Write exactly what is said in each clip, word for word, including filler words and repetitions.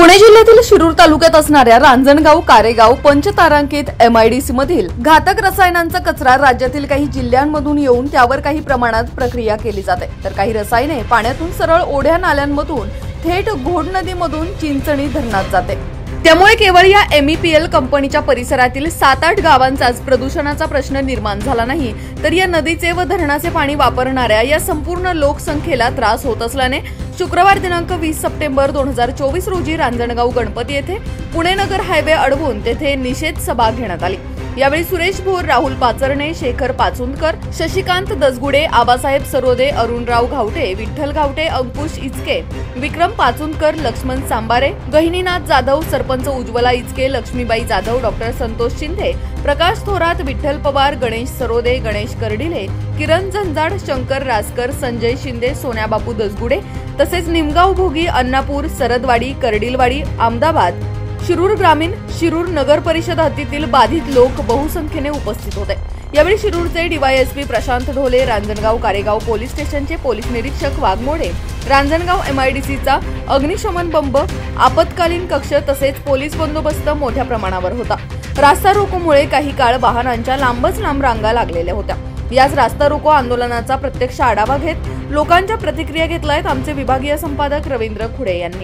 पुणे जिल्ह्यातील शिरूर तालुक्यात असणाऱ्या रांजणगाव कारेगाव पंचतारांकित एमआयडीसी मधील घातक रसायनांचा कचरा राज्यातील काही जिल्ह्यांमधून येऊन त्यावर काही प्रमाणात प्रक्रिया केली जाते, तर काही रसायने पाण्यातून सरळ ओढ्या नाल्यांमधून थेट घोड नदीमधून चिंचणी धरणात जाते। त्यामुळे केवळ या एमईपीएल कंपनीच्या परिसरातील सात आठ गावांचाच प्रदूषणाचा प्रश्न निर्माण झाला नाही, तर या नदीचे व धरणाचे पाणी वापरणाऱ्या या संपूर्ण लोकसंख्येला त्रास होत असल्याने शुक्रवार दिनांक वीस सप्टेंबर दोन हजार चोवीस रोजी रांजणगाव गणपती येथे पुणे नगर हायवे अडवून तेथे निषेध सभा घेण्यात आली। यावेळी सुरेश भोर, राहुल पाचरणे, शेखर पाचुंदकर, शशिकांत दसगुडे, आबासाहेब सरोदे, अरुणराव घावटे, विठ्ठल घावटे, अंकुश इचके, विक्रम पाचुंदकर, लक्ष्मण सांबारे, गहिनीनाथ जाधव, सरपंच उज्ज्वला इचके, लक्ष्मीबाई जाधव, डॉक्टर संतोष शिंदे, प्रकाश थोरात, विठ्ठल पवार, गणेश सरोदे, गणेश कर्डिले, किरण झंजाड, शंकर रासकर, संजय शिंदे, सोन्याबापू दसगुडे तसेच निमगाव भोगी, अन्नापूर, सरदवाडी, कर्डिलवाडी, अहमदाबाद, शिरूर ग्रामीण, शिरूर नगर परिषद हद्दीतील बाधित लोक बहुसंख्येने उपस्थित होते। यावेळी शिरूरचे डीवायएसपी प्रशांत ढोले, रांजणगाव कारेगाव पोलीस स्टेशनचे पोलीस निरीक्षक वाघमोडे, रांजणगाव एमआयडीसीचा अग्निशमन बंब, आपत्कालीन कक्ष तसेच पोलीस बंदोबस्त मोठ्या प्रमाणावर होता। रास्ता रोकोमुळे काही काळ वाहनांच्या लांबच लांब रांगा लागलेल्या होत्या। याच रास्ता रोको आंदोलनाचा प्रत्यक्ष आढावा घेत लोकांच्या प्रतिक्रिया घेतल्यात आमचे विभागीय संपादक रवींद्र खुडे यांनी।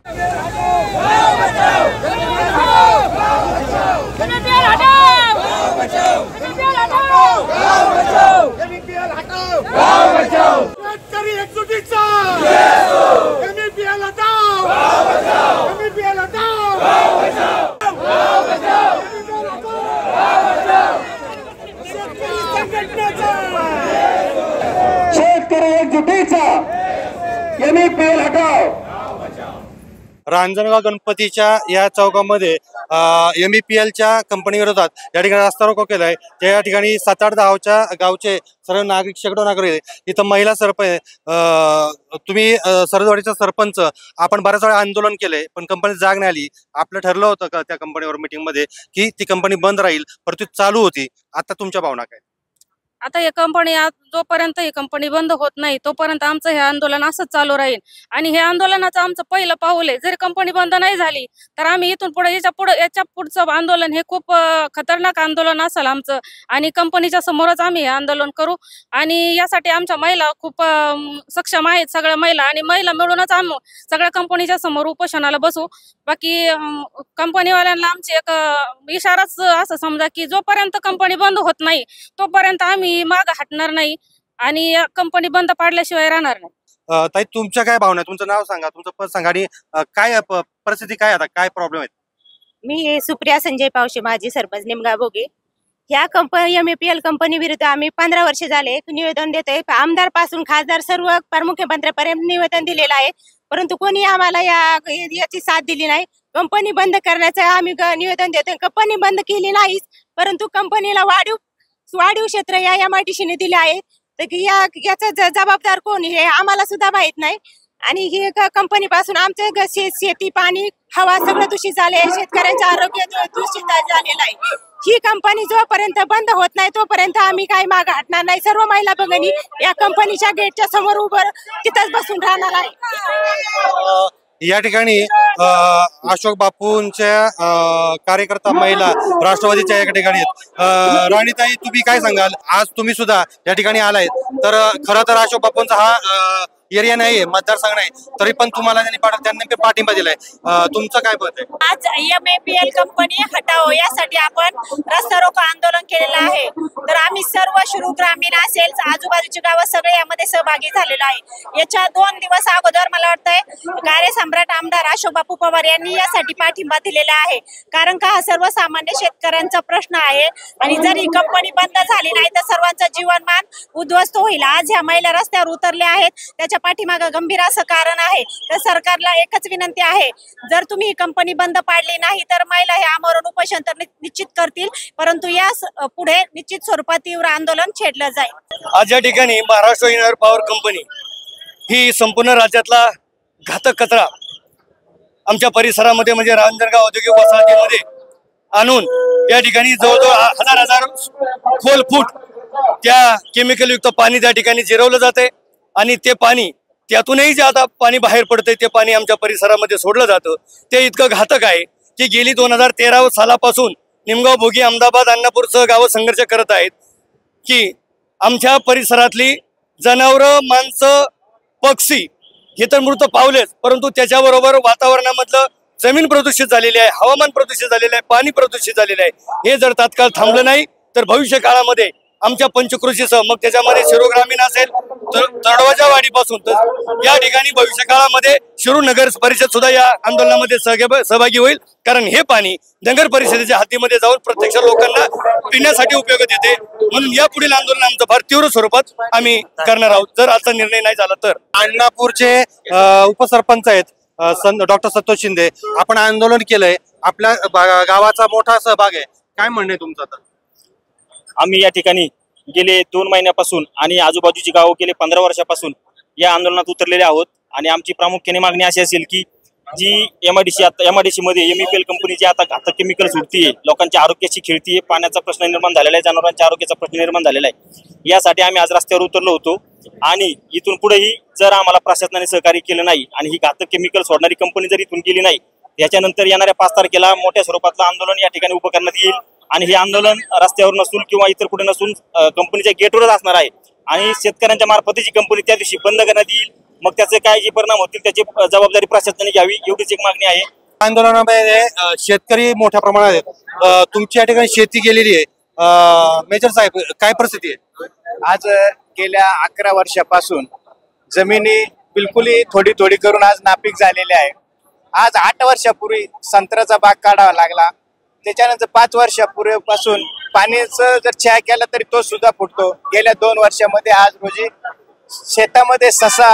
रांजणगाव गणपतीच्या या चौकामध्ये एमईपीएलच्या कंपनी विरोधात या ठिकाणी रस्ता रोको केलाय। त्या ठिकाणी सात आठ गावच्या गावचे सर्व नागरिक, शेकडो नागरिक, इथं महिला सरपंच, तुम्ही सरदवाडीचा सरपंच, आपण बऱ्याच वेळा आंदोलन केलंय पण कंपनी जाग नाही आली। आपलं ठरलं होतं का त्या कंपनीवर मीटिंग मध्ये की ती कंपनी बंद राहील, परंतु चालू होती। आता तुमच्या भावना काय? आता ही कंपनी जोपर्यंत ही कंपनी बंद होत नाही तोपर्यंत आमचं हे आंदोलन असंच चालू राहील आणि हे आंदोलनाचं आमचं पहिलं पाऊल आहे। जर कंपनी बंद नाही झाली तर आम्ही इथून पुढे याच्या पुढे याच्या पुढचं आंदोलन हे खूप खतरनाक आंदोलन असेल आमचं आणि कंपनीच्या समोरच आम्ही हे आंदोलन करू आणि यासाठी आमच्या महिला खूप सक्षम आहेत, सगळ्या महिला, आणि महिला मिळूनच आम्ही सगळ्या कंपनीच्या समोर उपोषणाला बसू। बाकी कंपनीवाल्यांना आमची एक इशाराच असं समजा की जोपर्यंत कंपनी बंद होत नाही तोपर्यंत आम्ही माग हटणार नाही आणि कंपनी बंद पाडल्याशिवाय राहणार नाही। ताई, तुमच्या काय भावना, तुमचं नाव सांगा, तुमचं पद सांगा आणि काय परिस्थिती काय, आता काय प्रॉब्लेम आहे? मी सुप्रिया संजय पावशे, माजी सरपंच निमगाव भोगी। ह्या कंपनी एमईपीएल कंपनी विरुद्ध आम्ही पंधरा वर्ष झाले निवेदन देतोय। आमदार पासून खासदार सर्व मुख्यमंत्र्यांपर्यंत निवेदन दिलेलं आहे, परंतु कोणी आम्हाला या याची साथ दिली नाही। कंपनी बंद करण्याचं आम्ही निवेदन देतोय, कंपनी बंद केली नाही, परंतु कंपनीला वाढीव वाढीव क्षेत्र या एमआयडीसीने दिले आहे, तर या याचा जबाबदार कोण हे आम्हाला सुद्धा माहित नाही। आणि ही कंपनी पासून आमचं शेती, पाणी, हवा सगळं दूषित झाले, शेतकऱ्यांचं आरोग्य दूषित झालेलं आहे। ही कंपनी जोपर्यंत बंद होत नाही तोपर्यंत आम्ही काही मागे हटणार नाही। सर्व महिला भगिनी या कंपनीच्या गेटच्या समोर उभं तिथंच बसून राहणार आहे। या ठिकाणी अशोक बापूंच्या कार्यकर्ता महिला राष्ट्रवादीच्या या ठिकाणी आहेत। राणीताई, तुम्ही काय सांगाल? आज तुम्ही सुद्धा या ठिकाणी आलाय, तर खरं तर अशोक बापूंचा हा एरिया नाहीये, मतदारसंघ नाही, तरी पण तुम्हाला त्यांनी त्यांनी पाठिंबा दिलाय, तुमचं काय मत आहे? आज एमईपीएल कंपनी हटाओ यासाठी आपण रस्ता रोको आंदोलन केलेलं आहे, तर आम्ही सर्व शिरूर ग्रामीण असेल, आजूबाजूची गावं सगळे यामध्ये सहभागी झालेलो आहे। याच्या दोन दिवस अगोदर मला वाटतंय कार्यसम्राट आमदार अशोक बापू पवार यांनी यासाठी पाठिंबा दिलेला आहे, कारण का हा सर्वसामान्य शेतकऱ्यांचा प्रश्न आहे आणि जर ही कंपनी बंद झाली नाही तर सर्वांचं जीवनमान उद्ध्वस्त होईल। आज ह्या महिला रस्त्यावर उतरल्या आहेत, त्याच्या पाठीमागे गंभीर असं कारण आहे। तर सरकारला एकच विनंती आहे, जर तुम्ही ही कंपनी बंद पाडली नाही तर महिला हे आमरण उपोषण तर निश्चित करतील, परंतु या पुढे निश्चित स्वरूपात तीव्र आंदोलन छेडलं जाईल। आज या ठिकाणी महाराष्ट्र इनर पॉवर कंपनी ही संपूर्ण राज्यातला घातक कचरा आमच्या परिसरामध्ये म्हणजे रांजणगाव औद्योगिक वसाहतीमध्ये आणून या ठिकाणी जवळजवळ हजार हजार खोल फूट त्या केमिकल युक्त पाणी त्या ठिकाणी जिरवलं जाते आणि ते पाणी त्यातूनही जे आता पाणी बाहेर पडतंय ते पाणी आमच्या परिसरामध्ये सोडलं जातं ते इतकं घातक आहे की गेली दोन हजार तेरा सालापासून निमगाव, भोगी, अहमदाबाद, अन्नापूरसह गावं संघर्ष करत आहेत की आमच्या परिसरातली जनावरं, माणसं, पक्षी हे तर मृत पावलेच, परंतु त्याच्याबरोबर वातावरणामधलं जमीन प्रदूषित झालेली आहे, हवामान प्रदूषित झालेलं आहे, पाणी प्रदूषित झालेलं आहे। हे जर तात्काळ थांबलं नाही तर भविष्य काळामध्ये आमच्या पंचकृषीसह मग त्याच्यामध्ये शिरूर ग्रामीण असेल तर तडवाच्या वाडीपासून तर या ठिकाणी भविष्य काळामध्ये शिरूर नगर परिषद सुद्धा या आंदोलनामध्ये सहभागी होईल, कारण हे पाणी नगर परिषदेच्या हद्दीमध्ये जाऊन प्रत्यक्ष लोकांना पिण्यासाठी उपयोगात येते। म्हणून या पुढील आंदोलन आमचं फार तीव्र स्वरूपात आम्ही करणार आहोत जर आजचा निर्णय नाही झाला तर। अण्णापूरचे उपसरपंच आहेत डॉक्टर संतोष शिंदे, आपण आंदोलन केलंय, आपल्या गावाचा मोठा सहभाग आहे, काय म्हणणे तुमचं आता? आम्ही या ठिकाणी गेले दोन महिन्यापासून आणि आजूबाजूची गावं गेले पंधरा वर्षापासून या आंदोलनात उतरलेले आहोत आणि आमची प्रामुख्याने मागणी अशी असेल की जी एमआयडीसी आता एमआयडीसी मध्ये एमईपीएल कंपनी जी आता घातक केमिकल सुटतीये, लोकांच्या आरोग्याची खेळतीये, पाण्याचा प्रश्न निर्माण झालेला आहे, जनावरांच्या आरोग्याचा प्रश्न निर्माण झालेला आहे, यासाठी आम्ही आज रस्त्यावर उतरलो होतो आणि इथून पुढेही जर आम्हाला प्रशासनाने सहकार्य केलं नाही आणि ही घातक केमिकल सोडणारी कंपनी जर इथून गेली नाही याच्यानंतर येणाऱ्या पाच तारखेला मोठ्या स्वरूपातलं आंदोलन या ठिकाणी उभं करण्यात येईल आणि हे आंदोलन रस्त्यावर नसून किंवा इतर कुठे नसून कंपनीच्या गेटवरच असणार आहे आणि शेतकऱ्यांच्या मार्फतीची कंपनी त्या दिवशी बंद करण्यात येईल। मग त्याचे काय जे परिणाम होतील त्याची जबाबदारी प्रशासनाने घ्यावी एवढीच एक मागणी आहे। आंदोलनामध्ये शेतकरी मोठ्या प्रमाणात आहेत, तुमची या ठिकाणी शेती गेलेली आहे, मेजर साहेब काय परिस्थिती आहे? आज गेल्या अकरा वर्षापासून जमिनी बिलकुल थोडी थोडी करून आज नापीक झालेली आहे। आज आठ वर्षापूर्वी संत्र्याचा बाग काढावा लागला, त्याच्यानंतर पाच वर्षापूर्वीपासून पाण्याचं जर चहा केला तरी तो सुद्धा फुटतो। गेल्या दोन वर्षामध्ये आज रोजी शेतामध्ये ससा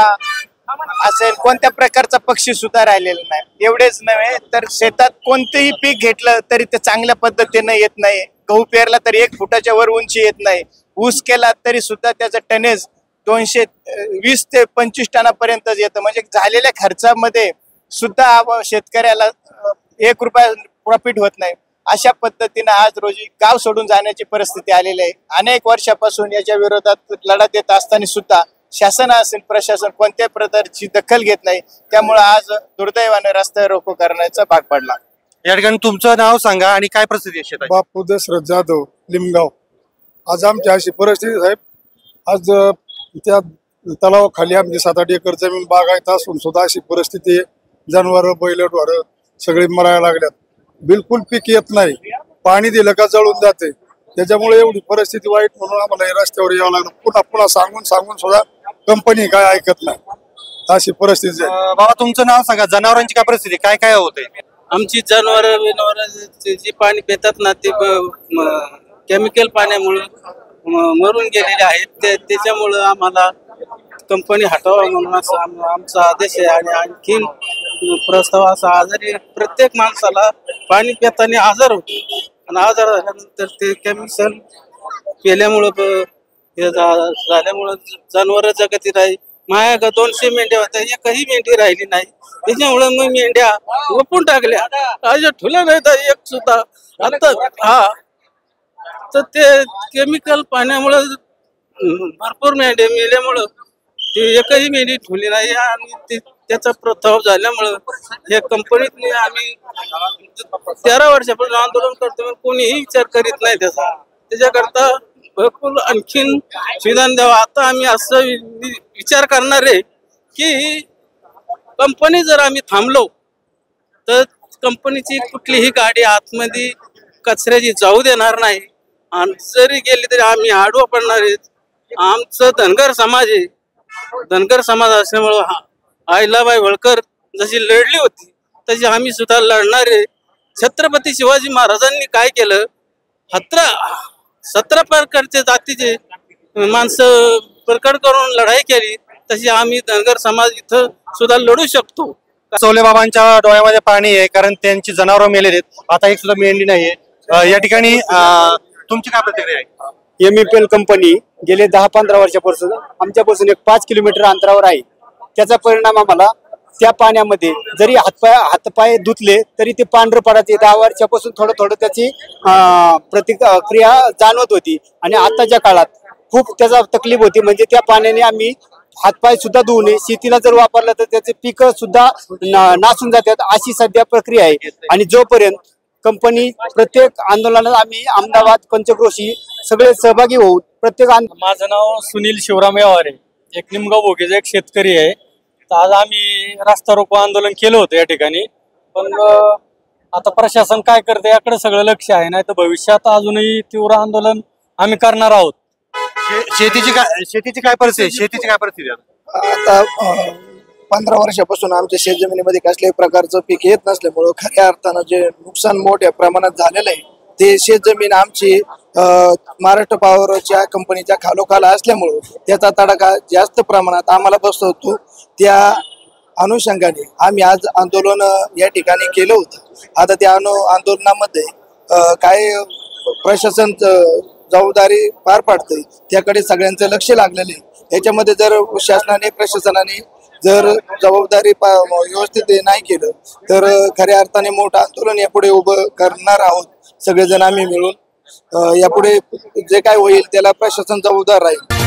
असेल कोणत्या प्रकारचा पक्षी सुद्धा राहिलेला नाही। एवढेच नव्हे तर शेतात कोणतेही पीक घेतलं तरी ते चांगल्या पद्धतीने येत नाही। गहू पेरला तरी एक फुटाच्या वर उंची येत नाही, ऊस केला तरी सुद्धा त्याचं टनेज दोनशे वीस ते पंचवीस टनापर्यंत येतं, म्हणजे झालेल्या खर्चामध्ये सुद्धा शेतकऱ्याला एक रुपया प्रॉफिट होत नाही। अशा पद्धतीने आज रोजी गाव सोडून जाण्याची परिस्थिती आलेली आहे। अनेक वर्षापासून याच्या विरोधात लढा देत असताना सुद्धा शासन असेल प्रशासन कोणत्याही प्रकारची दखल घेत नाही, त्यामुळे आज दुर्दैवाने रस्ते रोको करण्याचा भाग पडला। या ठिकाणी तुमचं नाव सांगा आणि काय परिस्थिती आहे शेताची? बापू दशरथ जाधव, लिमगाव। आज आमची अशी परिस्थिती साहेब, आज त्या तलावाखाली आमची सात आठ एकर जमीन बागायत असून सुद्धा अशी परिस्थिती आहे, जनावर बैल ढोरं सगळे मरायला लागल्यात, बिलकुल पीक येत नाही, पाणी दिलं का जळून जाते, त्याच्यामुळे एवढी परिस्थिती वाईट म्हणून आम्हाला रस्त्यावर यावं लागलं। पुन्हा पुन्हा सांगून सांगून सुद्धा कंपनी काय ऐकत नाही, अशी परिस्थिती आहे। बाबा तुमचं नाव सांगा, जनावरांची काय परिस्थिती, काय काय होते? आमची जनावर विनावर जे पाणी पितात ना ते केमिकल पाण्यामुळे मरून गेलेले आहेत, त्याच्यामुळं आम्हाला कंपनी हटवा म्हणून असा आमचा आदेश आहे। आणि आणखीन प्रस्ताव असा, आजारी प्रत्येक माणसाला पाणी पिताना आजार होतो आणि आजार झाल्यानंतर ते केमिकल पिल्यामुळं झाल्यामुळं जनावर जगती राहील। माझ्या दोनशे मेंढ्या होत्या, एकही मेंढी राहिली नाही, त्याच्यामुळे मग मेंढ्या वपून टाकल्या, आज ठुल्या नाही तर एक सुद्धा आता हा तर ते केमिकल पाण्यामुळे भरपूर मेंढ्या मेल्यामुळं ते एकही मेंढी ठुली नाही आणि ते त्याचा प्रभाव झाल्यामुळं या कंपनीत आम्ही तेरा वर्षापासून आंदोलन करतो, कोणीही विचार करीत नाही त्याचा, त्याच्याकरता भरपूर आणखीन सुविधान द्यावा। आता आम्ही असं विचार करणार आहे की कंपनी जर आम्ही थांबलो तर कंपनीची कुठलीही गाडी आतमध्ये कचऱ्याची जाऊ देणार नाही आणि जरी गेली तरी आम्ही आडवा पडणार आहेत। आमचं धनगर समाज आहे, धनगर समाज असल्यामुळं अहिल्याबाई होळकर जशी लढली होती तशी आम्ही सुद्धा लढणार आहे। छत्रपती शिवाजी महाराजांनी काय केलं, सतरा सतरा प्रकारचे जातीचे माणसं प्रकट करून लढाई केली, तशी आम्ही धनगर समाज इथं सुद्धा लढू शकतो। चौले बाबांच्या डोळ्यामध्ये पाणी आहे, कारण त्यांची जनावर मेलेली आहेत, आता एक सुद्धा मेंढी नाहीये। या ठिकाणी तुमची काय प्रतिक्रिया आहे? एमईपीएल कंपनी गेले दहा पंधरा वर्षापासून आमच्यापासून एक पाच किलोमीटर अंतरावर आहे, त्याचा परिणाम आम्हाला त्या पाण्यामध्ये जरी हातपाय हातपाय धुतले तरी ते पांढरं पडायचे। दहा वर्षापासून थोडं थोडं त्याची प्रतिक्रिया जाणवत होती आणि आताच्या काळात खूप त्याचा तकलीफ होती, म्हणजे त्या पाण्याने आम्ही हातपाय सुद्धा धुवू नये, शेतीला जर वापरलं तर त्याचे पीक सुद्धा ना- नासून जातात, अशी सध्या प्रक्रिया आहे. आणि जोपर्यंत कंपनी प्रत्येक आंदोलनात आम्ही अहमदाबाद पंचक्रोशी सगळे सहभागी होऊ. प्रत्येक आंद- माझं नाव सुनील शिवराम यावारे, एक निमगाव भोगेचा एक शेतकरी आहे. तर आज आम्ही रस्ता रोको आंदोलन केलं होतं या ठिकाणी, पण अं, आता प्रशासन काय करते याकडे सगळं लक्ष आहे. नाही तर भविष्यात अजूनही तीव्र आंदोलन आम्ही करणार आहोत. शे- शेतीची काय शेतीची काय परिस्थिती आहे? शेतीची काय परिस्थिती आहे? आता अं, पंधरा वर्षापासून आमच्या शेतजमिनीमध्ये कसल्याही प्रकारचं पीक येत नसल्यामुळं खऱ्या अर्थानं जे नुकसान मोठ्या प्रमाणात झालेलं आहे ते शेतजमीन आमची अं, महाराष्ट्र पॉवरच्या कंपनीच्या खालोखाल असल्यामुळं त्याचा तडाखा जास्त प्रमाणात आम्हाला बसत होतो. त्या अनुषंगाने आम्ही आज आंदोलन या ठिकाणी केलं होतं. आता त्या अनु आंदोलनामध्ये अं, काय प्रशासन जबाबदारी पार पाडते त्याकडे सगळ्यांचं लक्ष लागलेलं आहे. याच्यामध्ये जर शासनाने प्रशासनाने जर जबाबदारी व्यवस्थित नाही केलं तर खऱ्या अर्थाने मोठं आंदोलन यापुढे उभं करणार आहोत. सगळेजण आम्ही मिळून यापुढे जे काय होईल त्याला प्रशासन जबाबदार राहील.